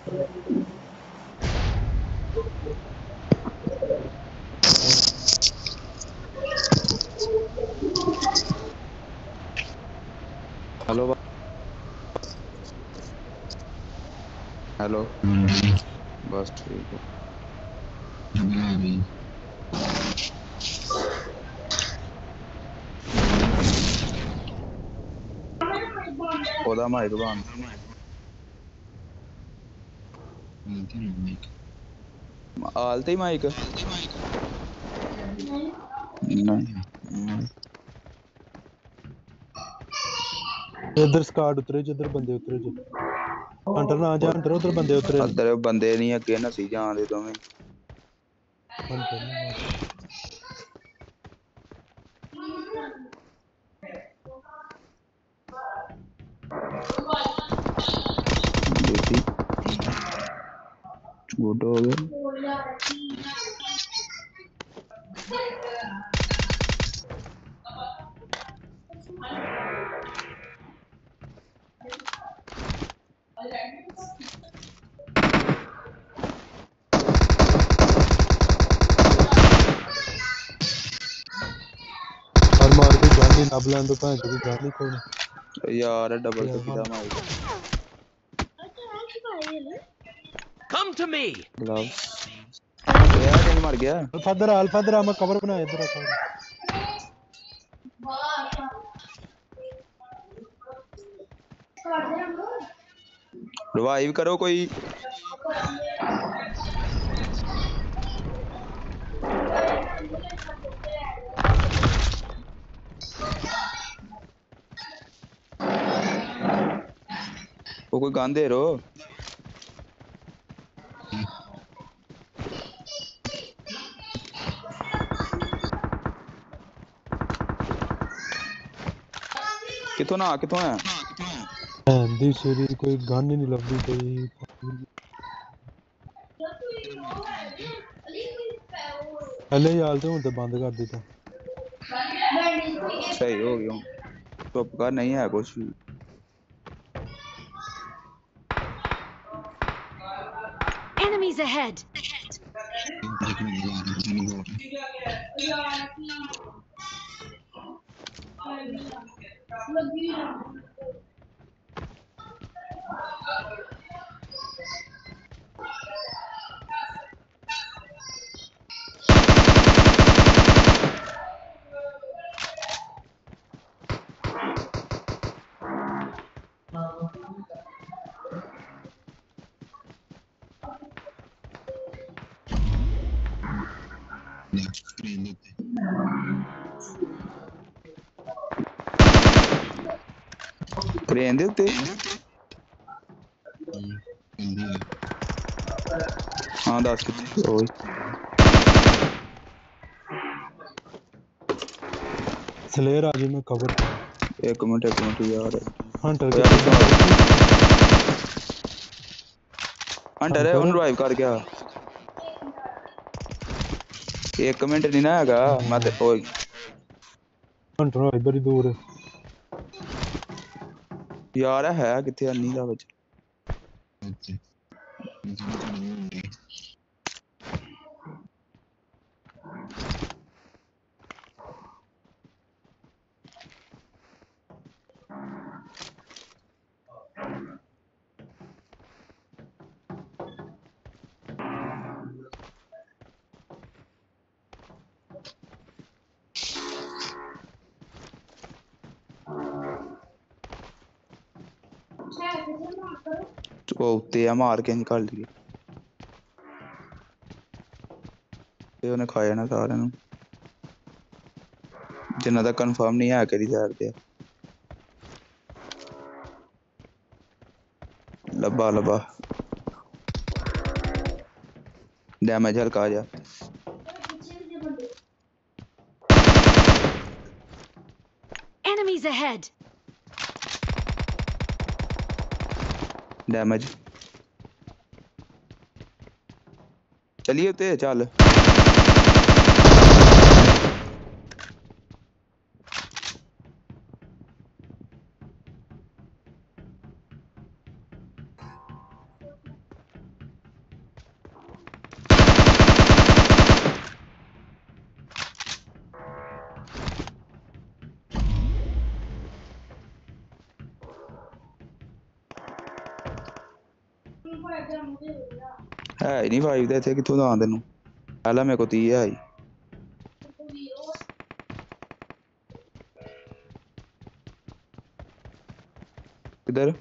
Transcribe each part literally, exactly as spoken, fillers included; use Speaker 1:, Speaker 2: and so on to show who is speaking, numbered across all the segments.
Speaker 1: Hello hello. बस ठीक है। ओदा माइक बंद। आलते ही माइक नहीं।
Speaker 2: इधर स्काड उतरे जिधर बंदे उतरे जो हंटर ना जा हंटर उधर बंदे उतरे
Speaker 1: अदर बंदे नहीं अगे नसी जान दे दोवें
Speaker 2: हंटर ना
Speaker 1: देसी गुड हो गया।
Speaker 2: और मार कोई गन नहीं लब लैन तो भैन कोई गन नहीं कोई
Speaker 1: यार डबल तो किदा mic
Speaker 3: Come to me.
Speaker 1: Gloves यार नहीं मर गया।
Speaker 2: अल्फा इधर अल्फा इधर मैं कवर बनाया इधर कवर
Speaker 1: रिवाइव करो कोई। वो कोई गन दे रो। किथों ना किथों है
Speaker 2: दी सीरी कोई गन ही नहीं लभदी कोई पहले ही हाल तो हुन तो बंद कर दिता
Speaker 1: सही हो गया चुप कर नहीं है कुछ भी।
Speaker 4: Enemies ahead.
Speaker 1: क्रेन दे उत्ते हाँ दस किथे ओए
Speaker 2: स्लेयर आ गई मैं कवर
Speaker 1: एक मिनट एक मिनट यार
Speaker 2: हंटर
Speaker 1: ओ यार किथों हंटर है उन रिवाइव कर गया। एक मिनट नहीं ना हैगा मैं ते ओए
Speaker 2: हंटर इधर ही दूर है
Speaker 1: यार है किथे अन्नी दा विच वो उत्ते आ मार के निकाल लिए ਤੇ ਉਹਨੇ ਖਾ ਜਾਣਾ ਸਾਰਿਆਂ ਨੂੰ ਜਿੰਨਾ ਦਾ ਕਨਫਰਮ ਨਹੀਂ ਹੈ ਕਿਹੜੀ ਸਾਈਡ ਤੇ ਲੱਭਾ ਲੱਭਾ ਡੈਮੇਜ ਹਲਕਾ ਜਾ
Speaker 4: Enemies ahead.
Speaker 1: डैमेज चलिए ते चल है ही नहीं फाइव दे इत्थे कित्थों दां तेनू पहला मेरे को तीह है ही किधर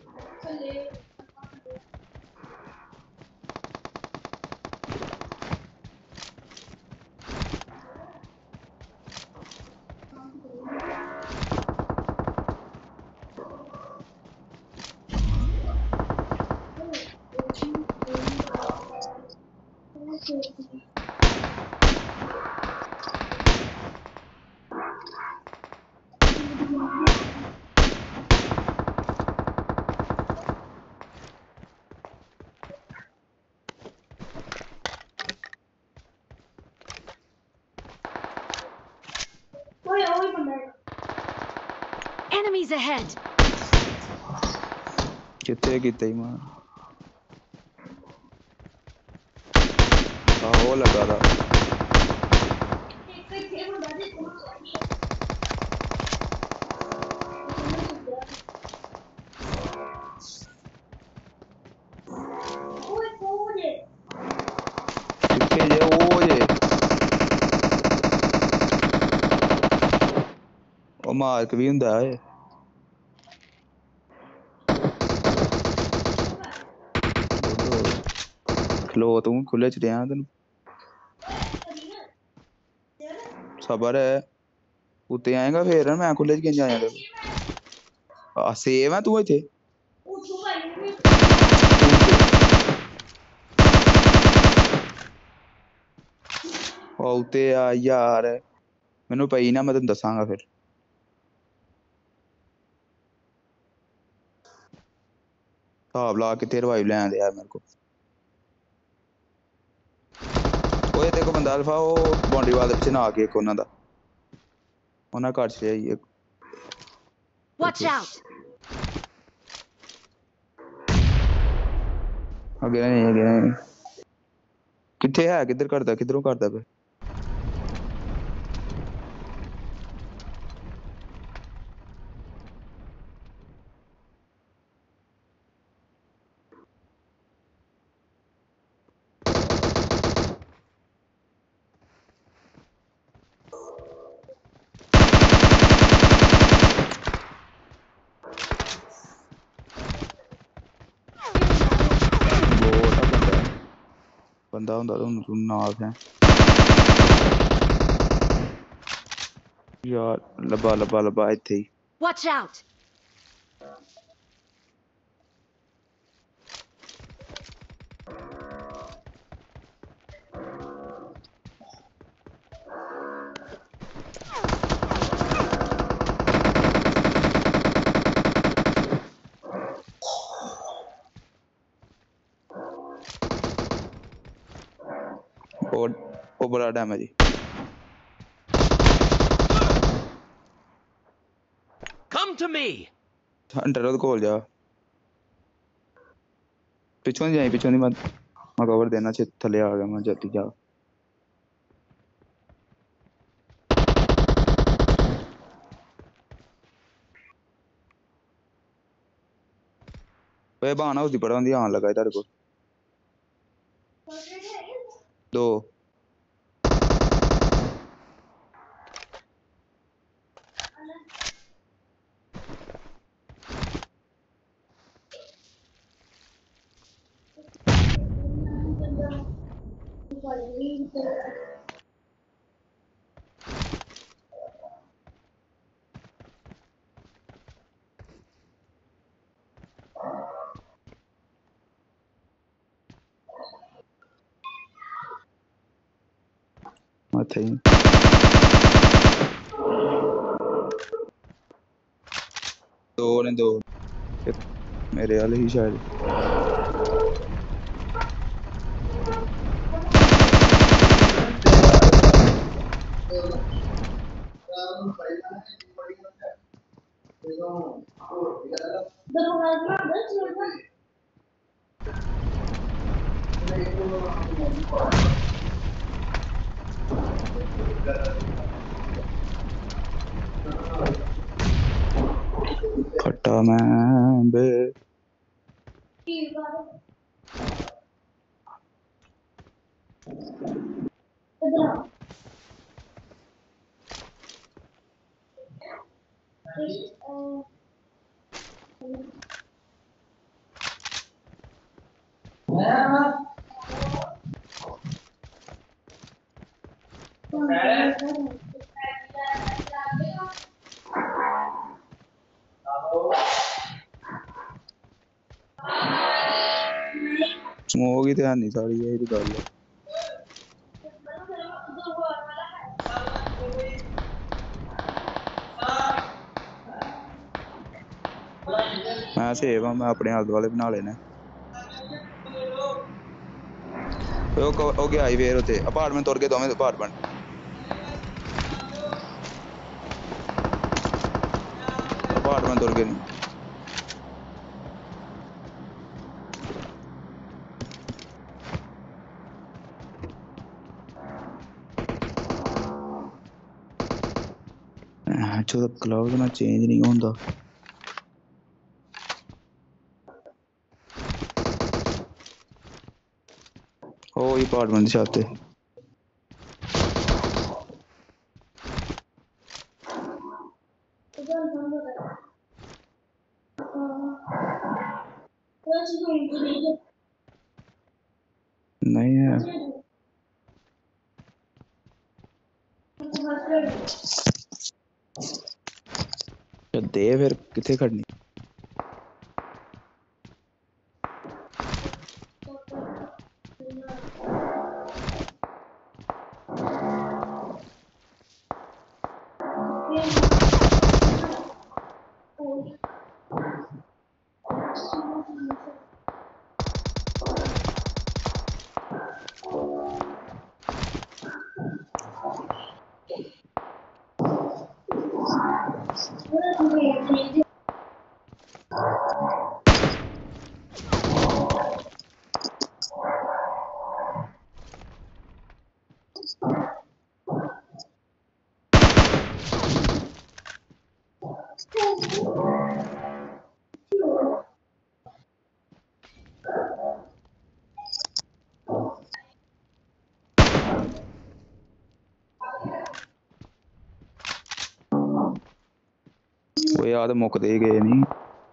Speaker 4: Enemies ahead!
Speaker 1: कित्थे कीते ही मां आहो लगा दा कित्थे जे ओ जे ओ मार्क भी हुंदा है खलो तू खुले च रहा तेन सबर है उत्ते आएगा फिर मैं खुले च किंज आया आ सेव है तू इत्थे ओ उत्ते आ यार मैनू पई ना मैं तेन दसांगा फिर हिसाब ला के तेरे रिवाइव लैन दे यार मेरे को ओए देखो बंदा अल्फा वो बाउंड्री वाल दे पिछे ना आके एक उन्हां दा उन्हां कट छड़िया ही एक
Speaker 4: Watch out!
Speaker 1: अगे नहीं अगे नहीं कित्थे है किधर करदा किधरों करदा पे बंदा हुंदा तां तू नाल है यार लब्बा लब्बा लब्बा इत्थे ही
Speaker 4: Watch out!
Speaker 1: ओ ओ बड़ा damage
Speaker 3: Come to me.
Speaker 1: Hunter ओदे कोल जा पिछों दी जाई पिछों दी मैं मैं कवर देना छे थल्ले आ गया मैं जल्दी जा ओए बहाना उसदी बड़ा होंदी आन लगा इधर को दो मथे ही दो ने दो मेरे वाले ही शायद खट्टा मैं बे ਸਮੋਕ ਹੀ ਤੇ ਹੈ ਨੀ ਸਾਰੀ ਇਹ ਗੱਲ ਹੈ। ਮੈਂ ਸੇਵ ਆ, ਮੈਂ ਆਪਣੇ ਆਲੇ ਦੁਆਲੇ ਬਣਾ ਲੈਣੇ। ਉਹ ਕ- ਉਹ ਗਿਆ ਹੀ ਫੇਰ ਉੱਥੇ ਅਪਾਰਟਮੈਂਟ ਤੁਰ ਕੇ ਦੋਵੇਂ ਅਪਾਰਟਮੈਂਟ ਅਪਾਰਟਮੈਂਟ ਤੁਰ ਕੇ ਨਹੀਂ ਜਦੋਂ ਕਲਾਉਡ ਨਾਲ ਚੇਂਜ ਨਹੀਂ ਹੁੰਦਾ। ਉਹ ਹੀ ਅਪਾਰਟਮੈਂਟ ਦੀ ਛੱਤ ਤੇ ਨਹੀਂ ਹੈ। ਦੇ ਫਿਰ ਕਿੱਥੇ ਖੜਨੀ। ਉਹ ਯਾਦ ਮੁੱਕਦੇ ਗਏ ਨੀ।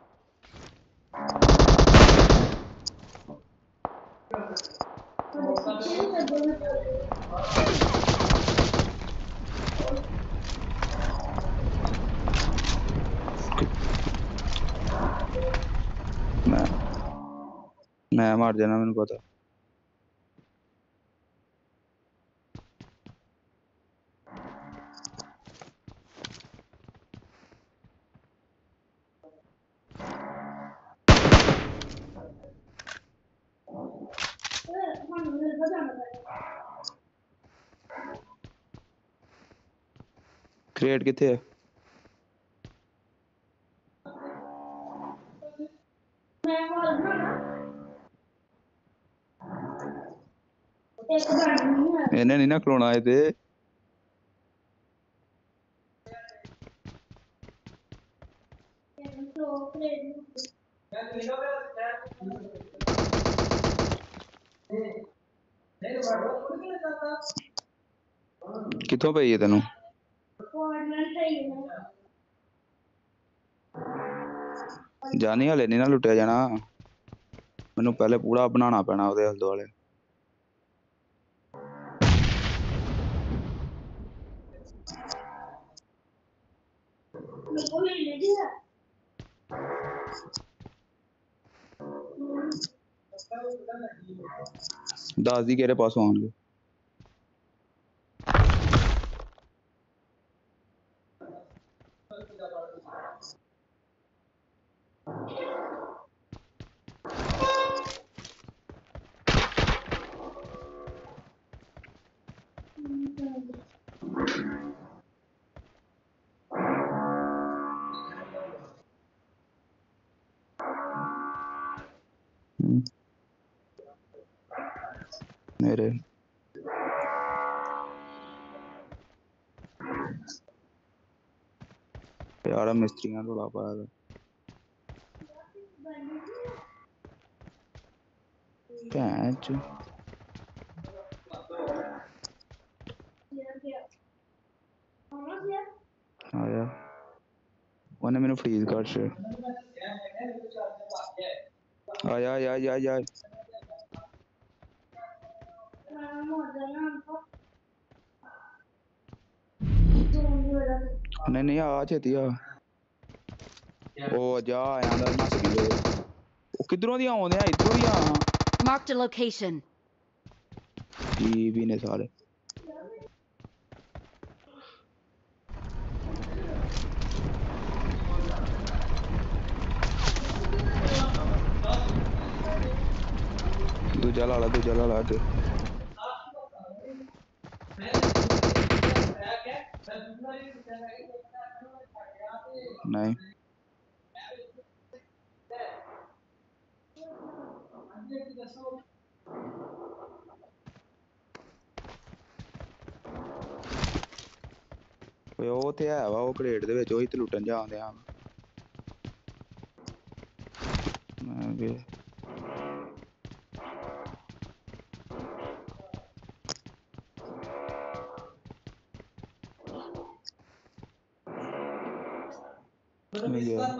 Speaker 1: ਮੈਂ ਮੈਂ ਮਰ ਜਾਣਾ ਮੈਨੂੰ ਪਤਾ। ਕ੍ਰੇਟ ਕਿੱਥੇ ਹੈ? ਇਹਨੇ ਨੀ ਨਾ ਖਲੋਣਾ ਇਹ ਤੇ। ਕਿੱਥੋਂ ਪਈ ਹੈ ਤੈਨੂੰ? ਜਾਨੀ ਹਲੇ ਨੀ ਨਾ ਲੁੱਟਿਆ ਜਾਣਾ। ਮੈਨੂੰ ਪਹਿਲੇ ਪੂਰਾ ਬਣਾਉਣਾ ਪੈਣਾ ਉਹਦੇ ਆਲੇ ਦੁਆਲੇ। ਦੱਸ ਦੀ ਕਿਹੜੇ ਪਾਸੋਂ ਆਉਣਗੇ। ਹਮ। ਮੇਰੇ ਯਾਰ ਮਿਸਤਰੀਆਂ ਰੌਲਾ ਪਾਇਆ ਦਾ। ਭੈਣ ਚੋ ਉਹਨੇ ਮੈਨੂੰ ਫਰੀਜ਼ ਕਰ ਛੇ ਆ ਜਾ ਆ ਜਾ ਆ ਜਾ ਨਹੀਂ ਨਹੀਂ ਆ ਛੇਤੀ ਆ ਉਹ ਜਾ ਆਇਆ ਦਾ ਨੱਸ ਗਈ ਉਹ ਉਹ ਕਿੱਧਰੋਂ ਦੀ ਆਉਂਦੇ ਆ ਇੱਧਰੋਂ ਦੀ ਆ
Speaker 4: Marked a location.
Speaker 1: ਕੀ ਵੀ ਨੇ ਸਾਰੇ ਦੂਜਾ ਲਾ ਲਾ ਦੂਜਾ ਲਾ ਲਾ ਕੇ ਨਹੀਂ ਓਏ ਉਹ ਤੇ ਹੈ ਵਾ ਉਹ ਕ੍ਰੇਟ ਦੇ ਵਿੱਚ ਉਹੀ ਤੇ ਲੁੱਟਣ ਜਾਂਦੇ ਆ ਮੈਂ ਵੀ ਮੈਂ ਗਿਆ